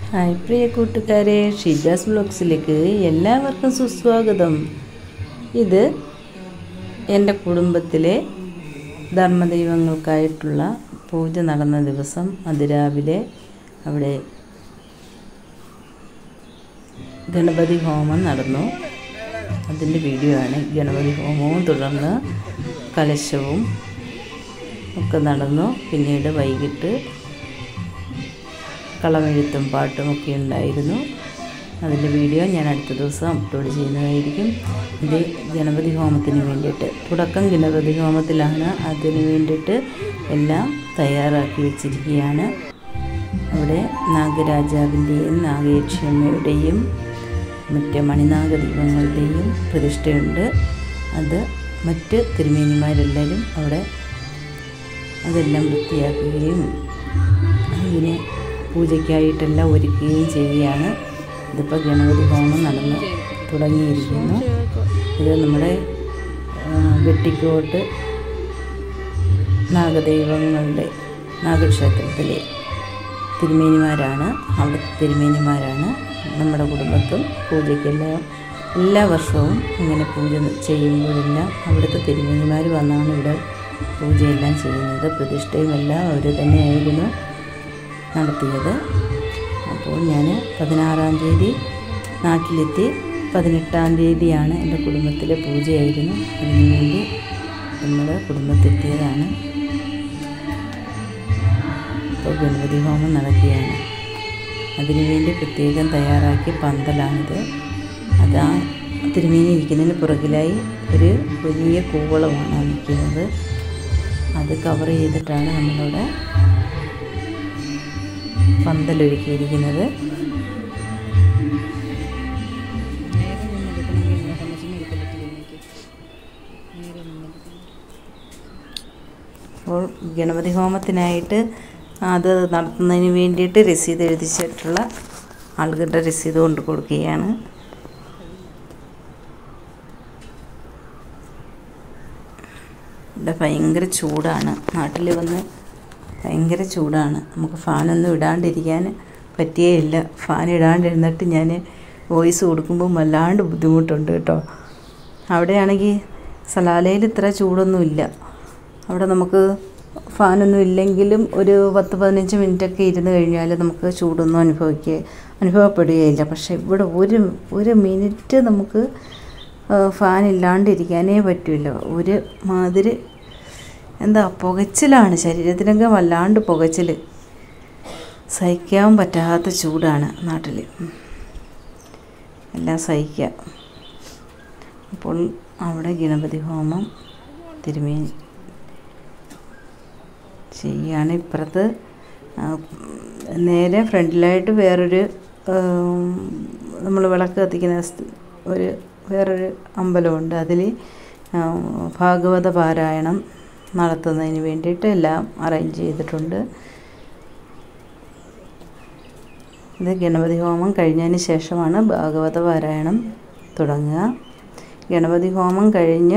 Hi പ്രിയ കൂട്ടുകാരെ, ഷിജാസ് വ്ലോഗ്സിലേക്ക് എല്ലാവർക്കും സുസ്വാഗതം. ഇത് എൻ്റെ കുടുംബത്തിലെ ധർമ്മദൈവങ്ങൾക്കായിട്ടുള്ള പൂജ നടന്ന ദിവസം അതിരാവിലെ അവിടെ ഗണപതി ഹോമം നടന്നു. അതിൻ്റെ വീഡിയോ ആണ്. ഗണപതി ഹോമവും തുടർന്ന് കലശവും ഒക്കെ നടന്നു. പിന്നീട് വൈകിട്ട് കളമെഴുത്തും പാട്ടുമൊക്കെ ഉണ്ടായിരുന്നു. അതിൻ്റെ വീഡിയോ ഞാൻ അടുത്ത ദിവസം അപ്ലോഡ് ചെയ്യുന്നതായിരിക്കും. ഇത് ഗണപതി ഹോമത്തിന് വേണ്ടിയിട്ട്, തുടക്കം ഗണപതി ഹോമത്തിലാണ്. അതിന് വേണ്ടിയിട്ട് എല്ലാം തയ്യാറാക്കി വെച്ചിരിക്കുകയാണ്. അവിടെ നാഗരാജാവിൻ്റെയും നാഗേക്ഷിയമ്മയുടെയും മറ്റ് മണിനാഗ ദൈവങ്ങളുടെയും പ്രതിഷ്ഠയുണ്ട്. അത് മറ്റ് തിരുമേനിമാരെല്ലാവരും അവിടെ അതെല്ലാം വൃത്തിയാക്കുകയും അതിന് പൂജയ്ക്കായിട്ടെല്ലാം ഒരുക്കുകയും ചെയ്യുകയാണ്. ഇതിപ്പോൾ ഗണപതി ഹോമം നടന്ന് തുടങ്ങിയിരിക്കുന്നു. ഇത് നമ്മുടെ വെട്ടിക്കോട്ട് നാഗദൈവങ്ങളുടെ നാഗക്ഷേത്രത്തിലെ തിരുമേനിമാരാണ്. അവിടുത്തെ തിരുമേനിമാരാണ്. നമ്മുടെ കുടുംബത്തും പൂജയ്ക്കെല്ലാം എല്ലാ വർഷവും ഇങ്ങനെ പൂജ ചെയ്യുമ്പോഴെല്ലാം അവിടുത്തെ തിരുമേനിമാർ വന്നാണ് ഇവിടെ പൂജയെല്ലാം ചെയ്യുന്നത്. പ്രതിഷ്ഠയും എല്ലാം അവർ തന്നെയായിരുന്നു നടത്തിയത്. അപ്പോൾ ഞാൻ 16-ാം തീയതി നാട്ടിലെത്തി. 18-ാം തീയതിയാണ് എൻ്റെ കുടുംബത്തിലെ പൂജയായിരുന്നു. അതിനുവേണ്ടി നമ്മുടെ കുടുംബത്തെത്തിയതാണ്. ഇപ്പോൾ ഗണപതി ഹോമം നടക്കുകയാണ്. അതിനുവേണ്ടി പ്രത്യേകം തയ്യാറാക്കിയ പന്തലാണിത്. അത് ആ തിരുമേനി ഇരിക്കുന്നതിന് പുറകിലായി ഒരു വലിയ കൂവളമാണ് നിൽക്കുന്നത്. അത് കവർ ചെയ്തിട്ടാണ് നമ്മളിവിടെ പന്തലൊരുക്കിയിരിക്കുന്നത്. അപ്പോൾ ഗണപതി ഹോമത്തിനായിട്ട് അത് നടത്തുന്നതിന് വേണ്ടിയിട്ട് രസീത് എഴുതിച്ചിട്ടുള്ള ആളുകളുടെ രസീത് കൊണ്ട് കൊടുക്കുകയാണ്. ഇവിടെ ഭയങ്കര ചൂടാണ്. നാട്ടിൽ വന്ന് ഭയങ്കര ചൂടാണ്. നമുക്ക് ഫാനൊന്നും ഇടാണ്ടിരിക്കാൻ പറ്റിയേയില്ല. ഫാൻ ഇടാണ്ടിരുന്നിട്ട് ഞാൻ വോയിസ് കൊടുക്കുമ്പോൾ വല്ലാണ്ട് ബുദ്ധിമുട്ടുണ്ട് കേട്ടോ. അവിടെയാണെങ്കിൽ സലാലയിൽ ഇത്ര ചൂടൊന്നുമില്ല. അവിടെ നമുക്ക് ഫാനൊന്നും ഇല്ലെങ്കിലും ഒരു 10-15 മിനിറ്റൊക്കെ ഇരുന്ന് കഴിഞ്ഞാൽ നമുക്ക് ചൂടൊന്നും അനുഭവപ്പെടുകയില്ല. പക്ഷേ ഇവിടെ ഒരു മിനിറ്റ് നമുക്ക് ഫാൻ ഇല്ലാണ്ടിരിക്കാനേ പറ്റില്ല. ഒരു മാതിരി എന്താ പുകച്ചിലാണ്. ശരീരത്തിനൊക്കെ വല്ലാണ്ട് പുകച്ചിൽ. സഹിക്കാൻ പറ്റാത്ത ചൂടാണ് നാട്ടിൽ. എല്ലാം സഹിക്കുക. അപ്പോൾ അവിടെ ഗണപതി ഹോമം തിരുമേനി ചെയ്യുകയാണ്. ഇപ്പുറത്ത് നേരെ ഫ്രണ്ടിലായിട്ട് വേറൊരു നമ്മൾ വിളക്ക് കത്തിക്കുന്ന വേറൊരു അമ്പലമുണ്ട്. അതിൽ ഭാഗവത പാരായണം നടത്തുന്നതിന് വേണ്ടിയിട്ട് എല്ലാം അറേഞ്ച് ചെയ്തിട്ടുണ്ട്. ഇത് ഗണപതി ഹോമം കഴിഞ്ഞതിന് ശേഷമാണ് ഭാഗവത പാരായണം തുടങ്ങുക. ഗണപതി ഹോമം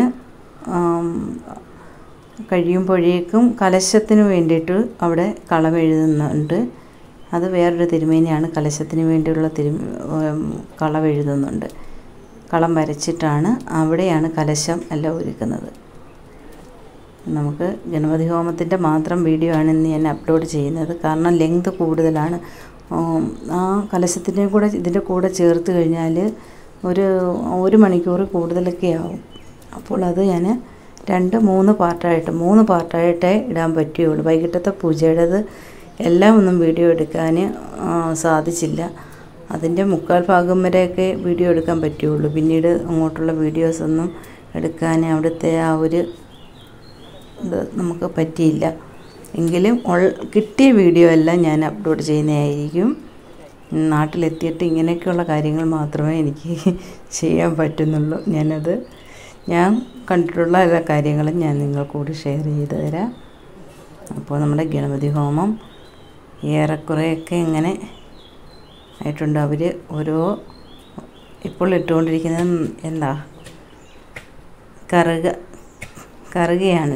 കഴിയുമ്പോഴേക്കും കലശത്തിന് വേണ്ടിയിട്ട് അവിടെ കളമെഴുതുന്നുണ്ട്. അത് വേറൊരു തിരുമേനിയാണ് കലശത്തിന് വേണ്ടിയുള്ള കളമെഴുതുന്നുണ്ട്. കളം വരച്ചിട്ടാണ് അവിടെയാണ് കലശം എല്ലാം ഒരുക്കുന്നത്. നമുക്ക് ഗണപതി ഹോമത്തിൻ്റെ മാത്രം വീഡിയോ ആണ് ഇന്ന് ഞാൻ അപ്ലോഡ് ചെയ്യുന്നത്. കാരണം ലെങ്ത് കൂടുതലാണ്. ആ കലശത്തിൻ്റെ കൂടെ ഇതിൻ്റെ കൂടെ ചേർത്ത് കഴിഞ്ഞാൽ ഒരു മണിക്കൂർ കൂടുതലൊക്കെ ആവും. അപ്പോൾ അത് ഞാൻ 2-3 പാർട്ടായിട്ടേ ഇടാൻ പറ്റുകയുള്ളൂ. വൈകിട്ടത്തെ പൂജയുടേത് എല്ലാം ഒന്നും വീഡിയോ എടുക്കാൻ സാധിച്ചില്ല. അതിൻ്റെ 3/4 ഭാഗം വരെയൊക്കെ വീഡിയോ എടുക്കാൻ പറ്റുകയുള്ളൂ. പിന്നീട് അങ്ങോട്ടുള്ള വീഡിയോസൊന്നും എടുക്കാൻ അവിടുത്തെ ആ ഒരു ഇത് നമുക്ക് പറ്റിയില്ല. എങ്കിലും കിട്ടിയ വീഡിയോ എല്ലാം ഞാൻ അപ്ലോഡ് ചെയ്യുന്നതായിരിക്കും. നാട്ടിലെത്തിയിട്ട് ഇങ്ങനെയൊക്കെയുള്ള കാര്യങ്ങൾ മാത്രമേ എനിക്ക് ചെയ്യാൻ പറ്റുന്നുള്ളൂ. ഞാൻ കണ്ടിട്ടുള്ള എല്ലാ കാര്യങ്ങളും ഞാൻ നിങ്ങൾക്കൂടി ഷെയർ ചെയ്ത് തരാം. അപ്പോൾ നമ്മുടെ ഗണപതി ഹോമം ഏറെക്കുറെയൊക്കെ ഇങ്ങനെ ആയിട്ടുണ്ട്. അവർ ഇപ്പോൾ ഇട്ടുകൊണ്ടിരിക്കുന്നത് എന്താ കറുകയാണ്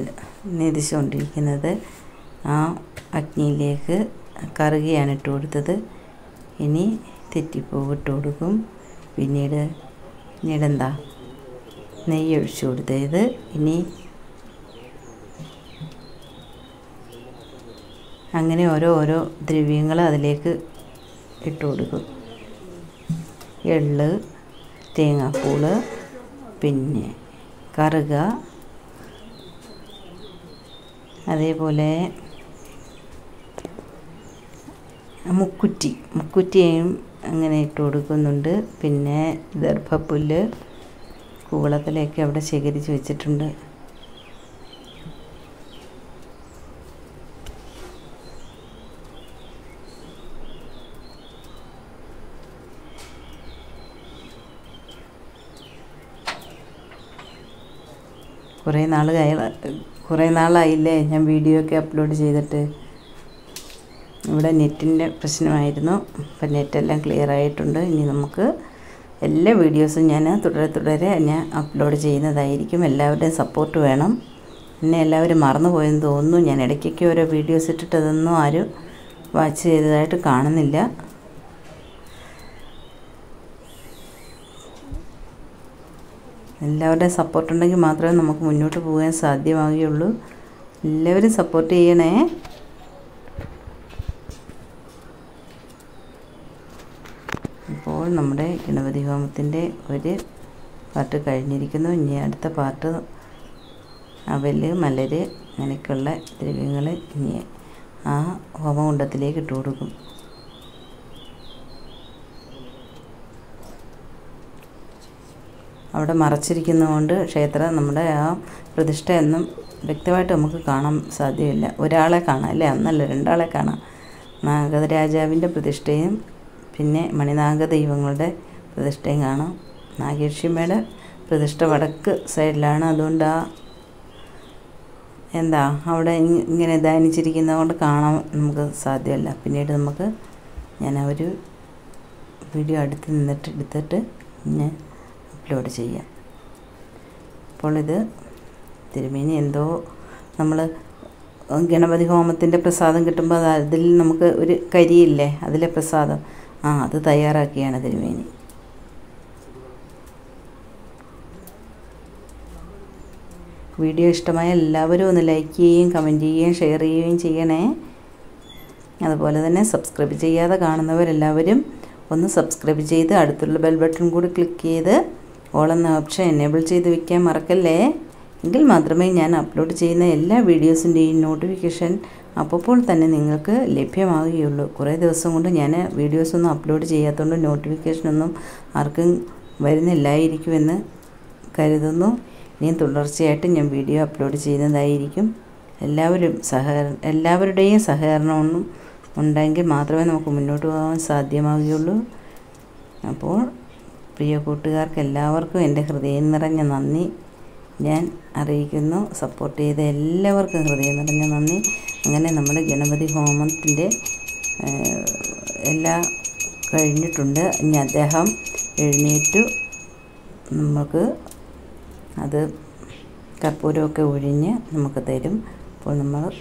നേദിച്ചുകൊണ്ടിരിക്കുന്നത്. ആ അഗ്നിയിലേക്ക് കറുകയാണ് ഇട്ട് കൊടുത്തത്. ഇനി തെറ്റിപ്പൂവ് ഇട്ട് കൊടുക്കും. പിന്നീട് എന്താ നെയ്യ് ഒഴിച്ചു കൊടുത്തത്. ഇനി അങ്ങനെ ഓരോ ദ്രവ്യങ്ങൾ അതിലേക്ക് ഇട്ട് കൊടുക്കും. എള്ള്, തേങ്ങാപ്പൂള്, പിന്നെ കറുക, അതേപോലെ മുക്കുറ്റിയും അങ്ങനെ ഇട്ട് കൊടുക്കുന്നുണ്ട്. പിന്നെ ദർഭപ്പുല്ല്, കൂവളത്തിലേക്ക് അവിടെ ശേഖരിച്ച് വെച്ചിട്ടുണ്ട്. കുറേ നാളായില്ലേ ഞാൻ വീഡിയോ ഒക്കെ അപ്ലോഡ് ചെയ്തിട്ട്. ഇവിടെ നെറ്റിൻ്റെ പ്രശ്നമായിരുന്നു. അപ്പം നെറ്റെല്ലാം ക്ലിയർ ആയിട്ടുണ്ട്. ഇനി നമുക്ക് എല്ലാ വീഡിയോസും ഞാൻ തുടരെ ഞാൻ അപ്ലോഡ് ചെയ്യുന്നതായിരിക്കും. എല്ലാവരുടെയും സപ്പോർട്ട് വേണം. എന്നെ എല്ലാവരും മറന്നു പോയെന്ന് തോന്നുന്നു. ഞാൻ ഇടയ്ക്കൊക്കെ ഓരോ വീഡിയോസ് ഇട്ടിട്ട് അതൊന്നും ആരും വാച്ച് ചെയ്തതായിട്ട് കാണുന്നില്ല. എല്ലാവരുടെയും സപ്പോർട്ട് ഉണ്ടെങ്കിൽ മാത്രമേ നമുക്ക് മുന്നോട്ട് പോകാൻ സാധ്യമാവുകയുള്ളൂ. എല്ലാവരും സപ്പോർട്ട് ചെയ്യണേ. ഇപ്പോൾ നമ്മുടെ ഗണപതി ഹോമത്തിൻ്റെ ഒരു പാർട്ട് കഴിഞ്ഞിരിക്കുന്നു. ഇനി അടുത്ത പാർട്ട് അവല്, മലര് അങ്ങനെയൊക്കെയുള്ള ദ്രവ്യങ്ങൾ ഇനി ആ ഹോമകുണ്ടത്തിലേക്ക് ഇട്ട് കൊടുക്കും. അവിടെ മറച്ചിരിക്കുന്നതുകൊണ്ട് നമ്മുടെ ആ പ്രതിഷ്ഠയൊന്നും വ്യക്തമായിട്ട് നമുക്ക് കാണാൻ സാധ്യമല്ല. ഒരാളെ കാണാം അല്ലേ, ഒന്നല്ല 2 ആളെ കാണാം. നാഗരാജാവിൻ്റെ പ്രതിഷ്ഠയും പിന്നെ മണിനാഗ ദൈവങ്ങളുടെ പ്രതിഷ്ഠയും കാണാം. നാഗേക്ഷിയമ്മയുടെ പ്രതിഷ്ഠ വടക്ക് സൈഡിലാണ്. അതുകൊണ്ട് അവിടെ ഇങ്ങനെ ധ്യാനിച്ചിരിക്കുന്നത് കൊണ്ട് കാണാൻ നമുക്ക് സാധ്യമല്ല. പിന്നീട് ഞാൻ ആ ഒരു വീഡിയോ എടുത്തിട്ട് ഞാൻ അപ്ലോഡ് ചെയ്യാം. അപ്പോൾ ഇത് തിരുമേനി എന്തോ നമ്മൾ ഗണപതി ഹോമത്തിൻ്റെ പ്രസാദം കിട്ടുമ്പോൾ അതിൽ നമുക്ക് ഒരു കരിയില്ലേ, അതിലെ പ്രസാദം അത് തയ്യാറാക്കിയാണ് തിരുമേനി. വീഡിയോ ഇഷ്ടമായ എല്ലാവരും ഒന്ന് ലൈക്ക് ചെയ്യുകയും കമൻറ്റ് ചെയ്യുകയും ഷെയർ ചെയ്യുകയും ചെയ്യണേ. അതുപോലെ തന്നെ സബ്സ്ക്രൈബ് ചെയ്യാതെ കാണുന്നവരെല്ലാവരും ഒന്ന് സബ്സ്ക്രൈബ് ചെയ്ത് അടുത്തുള്ള ബെൽ ബട്ടൺ കൂടി ക്ലിക്ക് ചെയ്ത് ഓൾ എന്ന ഓപ്ഷൻ എനേബിൾ ചെയ്ത് വയ്ക്കാൻ മറക്കല്ലേ. എങ്കിൽ മാത്രമേ ഞാൻ അപ്ലോഡ് ചെയ്യുന്ന എല്ലാ വീഡിയോസിൻ്റെയും നോട്ടിഫിക്കേഷൻ അപ്പോൾ തന്നെ നിങ്ങൾക്ക് ലഭ്യമാവുകയുള്ളൂ. കുറേ ദിവസം കൊണ്ട് ഞാൻ വീഡിയോസൊന്നും അപ്ലോഡ് ചെയ്യാത്തതുകൊണ്ട് നോട്ടിഫിക്കേഷനൊന്നും ആർക്കും വരുന്നില്ലായിരിക്കുമെന്ന് കരുതുന്നു. ഇനിയും തുടർച്ചയായിട്ട് ഞാൻ വീഡിയോ അപ്ലോഡ് ചെയ്യുന്നതായിരിക്കും. എല്ലാവരുടെയും സഹകരണം ഉണ്ടെങ്കിൽ മാത്രമേ നമുക്ക് മുന്നോട്ട് പോകാൻ സാധ്യമാവുകയുള്ളൂ. അപ്പോൾ പ്രിയ കൂട്ടുകാർക്ക് എല്ലാവർക്കും എൻ്റെ ഹൃദയം നിറഞ്ഞ നന്ദി ഞാൻ അറിയിക്കുന്നു. സപ്പോർട്ട് ചെയ്ത എല്ലാവർക്കും ഹൃദയം നിറഞ്ഞ നന്ദി. അങ്ങനെ നമ്മുടെ ഗണപതി ഹോമത്തിൻ്റെ എല്ലാം കഴിഞ്ഞിട്ടുണ്ട്. ഇനി അദ്ദേഹം എഴുന്നേറ്റു നമുക്ക് അത് കർപ്പൂരമൊക്കെ ഒഴിഞ്ഞ് നമുക്ക് തരും. അപ്പോൾ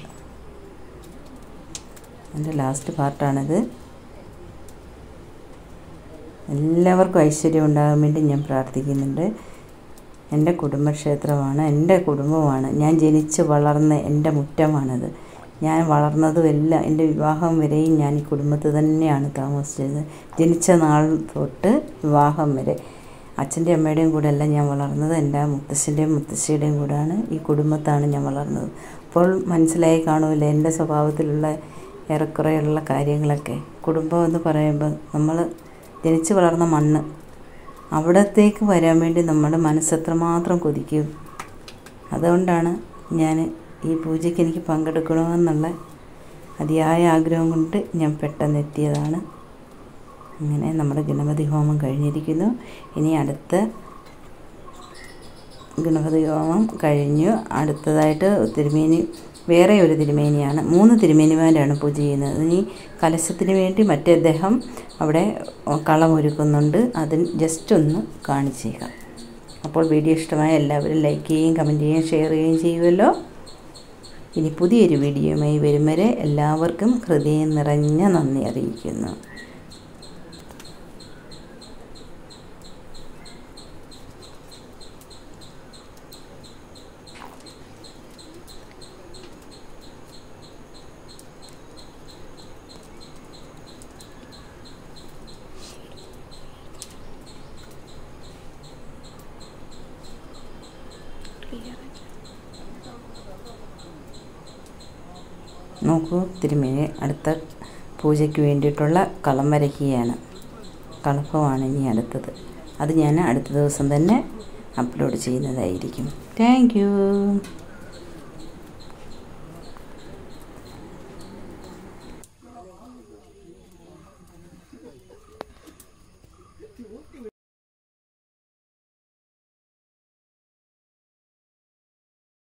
അതിൻ്റെ ലാസ്റ്റ് പാർട്ടാണിത്. എല്ലാവർക്കും ഐശ്വര്യം ഉണ്ടാകാൻ വേണ്ടി ഞാൻ പ്രാർത്ഥിക്കുന്നുണ്ട്. എൻ്റെ കുടുംബക്ഷേത്രമാണ്, എൻ്റെ കുടുംബമാണ്, ഞാൻ ജനിച്ച് വളർന്ന എൻ്റെ മുറ്റമാണിത്. ഞാൻ വളർന്നതും എല്ലാം എൻ്റെ വിവാഹം വരെയും ഞാൻ ഈ കുടുംബത്തിൽ തന്നെയാണ് താമസിച്ചത്. ജനിച്ച നാൾ തൊട്ട് വിവാഹം വരെ അച്ഛൻ്റെ അമ്മയുടെയും കൂടെ അല്ല ഞാൻ വളർന്നത്, എൻ്റെ മുത്തശ്ശൻ്റെയും മുത്തശ്ശിയുടെയും കൂടെയാണ്, ഈ കുടുംബത്താണ് ഞാൻ വളർന്നത്. അപ്പോൾ മനസ്സിലായി കാണുമല്ലോ എൻ്റെ സ്വഭാവത്തിലുള്ള ഏറെക്കുറെയുള്ള കാര്യങ്ങളൊക്കെ. കുടുംബം എന്ന് പറയുമ്പോൾ നമ്മൾ ജനിച്ച് വളർന്ന മണ്ണ്, അവിടത്തേക്ക് വരാൻ വേണ്ടി നമ്മുടെ മനസ്സെത്രമാത്രം കൊതിക്കും. അതുകൊണ്ടാണ് ഞാൻ ഈ പൂജയ്ക്ക് എനിക്ക് പങ്കെടുക്കണമെന്നുള്ള അതിയായ ആഗ്രഹം കൊണ്ട് ഞാൻ പെട്ടെന്ന് എത്തിയതാണ്. അങ്ങനെ നമ്മുടെ ഗണപതി ഹോമം കഴിഞ്ഞിരിക്കുന്നു. ഇനി അടുത്ത ഗണപതി ഹോമം കഴിഞ്ഞു. അടുത്തതായിട്ട് തിരുമേനി, വേറെ ഒരു തിരുമേനിയാണ്, 3 തിരുമേനിമാരാണ് പൂജ ചെയ്യുന്നത്. ഇനി കലശത്തിന് വേണ്ടി മറ്റേ അദ്ദേഹം അവിടെ കളമൊരുക്കുന്നുണ്ട്. അതിന് ജസ്റ്റ് ഒന്ന് കാണിച്ചേക്കാം. അപ്പോൾ വീഡിയോ ഇഷ്ടമായ എല്ലാവരും ലൈക്ക് ചെയ്യുകയും കമൻറ്റ് ചെയ്യുകയും ഷെയർ ചെയ്യുകയും ചെയ്യുമല്ലോ. ഇനി പുതിയൊരു വീഡിയോയുമായി വരും വരെ എല്ലാവർക്കും ഹൃദയം നിറഞ്ഞ നന്ദി അറിയിക്കുന്നു. നോക്കൂ, തിരുമേനി അടുത്ത പൂജയ്ക്ക് വേണ്ടിയിട്ടുള്ള കളം വരയ്ക്കുകയാണ്. കളഭമാണ് ഇനി അടുത്തത്. അത് ഞാൻ അടുത്ത ദിവസം തന്നെ അപ്ലോഡ് ചെയ്യുന്നതായിരിക്കും. Thank U.